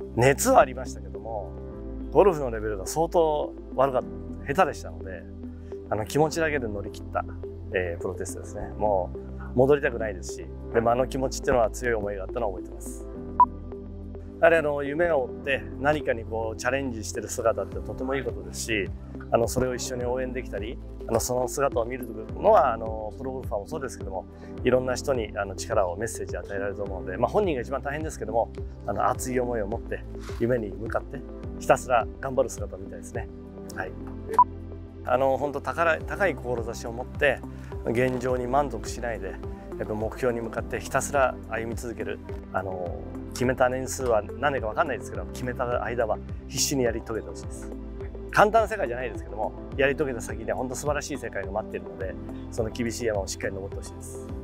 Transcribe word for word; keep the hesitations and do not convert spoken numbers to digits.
熱はありましたけども、ゴルフのレベルが相当悪かった、下手でしたので、あの気持ちだけで乗り切った、えー、プロテストですね。もう戻りたくないですし、でもあの気持ちっていうのは強い思いがあったのを覚えてます。やはりあの夢を追って何かにこうチャレンジしてる姿ってとてもいいことですし、あのそれを一緒に応援できたり、あのその姿を見るのはあのプロゴルファーもそうですけども、いろんな人にあの力をメッセージを与えられると思うので、まあ、本人が一番大変ですけども、あの熱い思いを持って夢に向かってひたすら頑張る姿を見たいですね。はい、あの本当高い高い志を持って現状に満足しないで、やっぱ目標に向かってひたすら歩み続ける。あの決めた年数は何年か分かんないですけど、決めた間は必死にやり遂げてほしいです。簡単な世界じゃないですけども、やり遂げた先には本当素晴らしい世界が待っているので、その厳しい山をしっかり登ってほしいです。